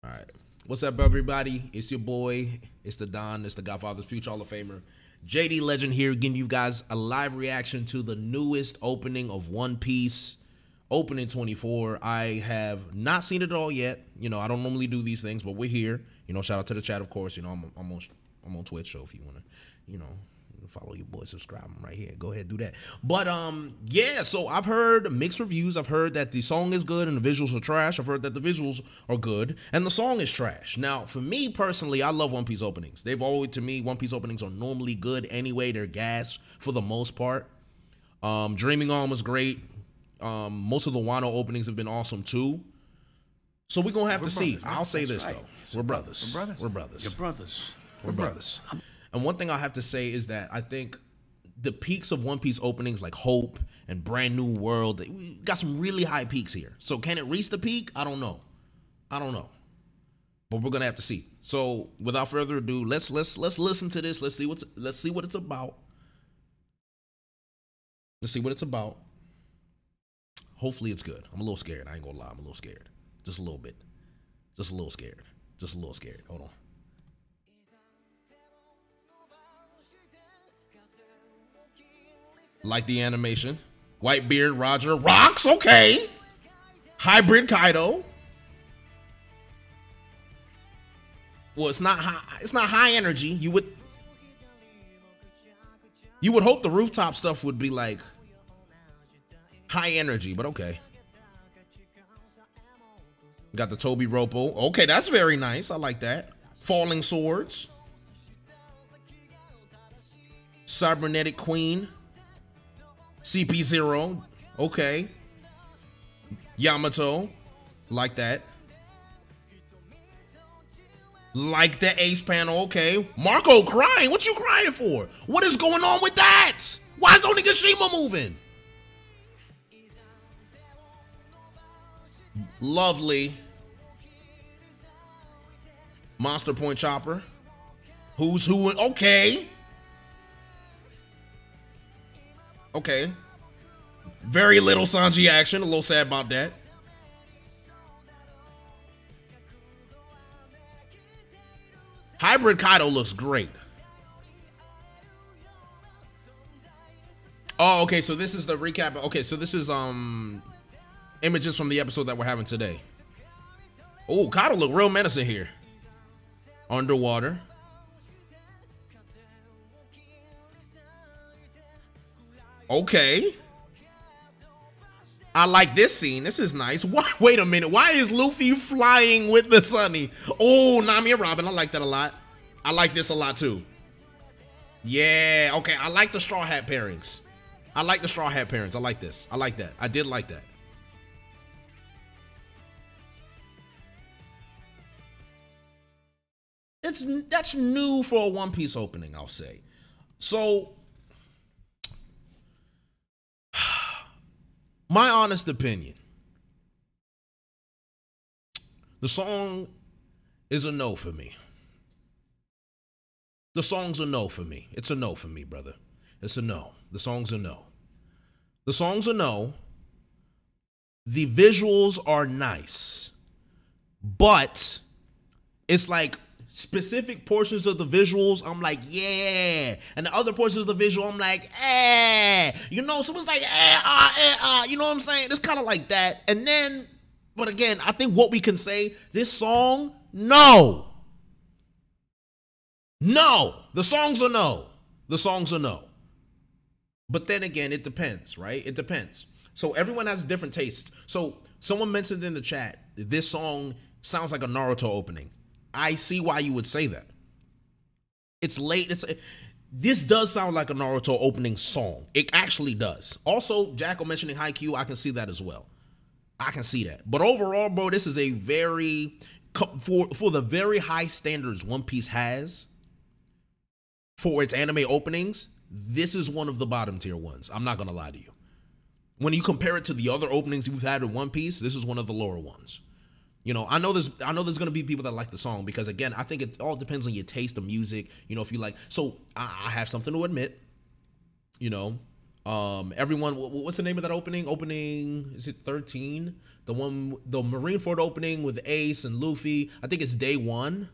All right. What's up, everybody? It's your boy. It's the Don. It's the Godfather's Future Hall of Famer. JD Legend here, giving you guys a live reaction to the newest opening of One Piece, opening 24. I have not seen it all yet. You know, I don't normally do these things, but we're here. You know, shout out to the chat, of course. You know, I'm on Twitch, so if you want to, you know, follow your boy, subscribe. I'm right here. Go ahead, do that. But yeah, so I've heard mixed reviews. I've heard that the song is good and the visuals are trash. I've heard that the visuals are good and the song is trash. Now, for me personally, I love One Piece openings. They've always, to me, One Piece openings are normally good anyway. They're gas for the most part. Dreaming On was great. Most of the Wano openings have been awesome too. So we're gonna have to see. I'll say this though. We're brothers. We're brothers. We're brothers. You're brothers. We're brothers. And one thing I have to say is that I think the peaks of One Piece openings like Hope and Brand New World, we got some really high peaks here. So can it reach the peak? I don't know. I don't know. But we're gonna have to see. So without further ado, let's listen to this. Let's see what it's about. Let's see what it's about. Hopefully it's good. I'm a little scared. I ain't gonna lie. I'm a little scared. Just a little bit. Just a little scared. Just a little scared. Hold on. Like the animation. Whitebeard, Roger, rocks, okay. Hybrid Kaido. Well, it's not high energy. You would hope the rooftop stuff would be like high energy, but okay. Got the Toby Ropo. Okay, that's very nice. I like that. Falling Swords. Cybernetic Queen. CP0, okay. Yamato, like that. Like the Ace panel, okay. Marco crying, what you crying for? What is going on with that? Why is Onigashima moving? Lovely. Monster Point Chopper. Who's who, okay. Okay. Very little Sanji action. A little sad about that. Hybrid Kaido looks great. Oh, okay. So this is the recap. Okay, so this is images from the episode that we're having today. Oh, Kaido look real menacing here. Underwater. Okay. I like this scene. This is nice. Wait a minute. Why is Luffy flying with the Sunny? Oh, Nami and Robin. I like that a lot. I like this a lot too. Yeah. Okay. I like the Straw Hat pairings. I like the Straw Hat pairings. I like this. I like that. I did like that. That's new for a One Piece opening, I'll say. So my honest opinion, the song is a no for me. The song's a no for me. It's a no for me, brother. It's a no. The song's a no. The song's a no. The visuals are nice, but it's like specific portions of the visuals, I'm like, yeah. And the other portions of the visual, I'm like, eh. You know, so it's like, you know what I'm saying? It's kind of like that. And then, but again, I think what we can say, this song, no. No. The songs are no. The songs are no. But then again, it depends, right? It depends. So everyone has different tastes. So someone mentioned in the chat, this song sounds like a Naruto opening. I see why you would say that. It's late. This does sound like a Naruto opening song. It actually does. Also, Jacko mentioning Haikyuu, I can see that as well. I can see that. But overall, bro, this is a very, for the very high standards One Piece has for its anime openings, this is one of the bottom tier ones. I'm not going to lie to you. When you compare it to the other openings we've had in One Piece, this is one of the lower ones. You know, I know there's going to be people that like the song because, again, I think it all depends on your taste of music. You know, if you like. So I have something to admit. You know, Everyone, what's the name of that opening? Opening, is it 13? The Marineford opening with Ace and Luffy. I think it's day one.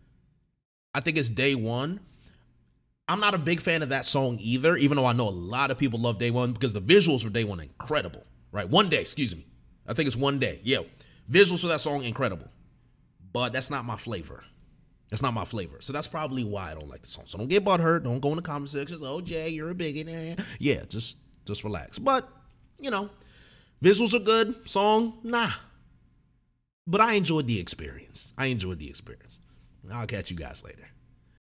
I'm not a big fan of that song either, even though I know a lot of people love Day One because the visuals for Day One are incredible, right? One Day, excuse me. I think it's One Day. Yeah, visuals for that song, incredible. But that's not my flavor. So that's probably why I don't like the song. So don't get butthurt. Don't go in the comment section. Oh, Jay, you're a bigot. Yeah, just relax. But, visuals are good. Song, nah. But I enjoyed the experience. I'll catch you guys later.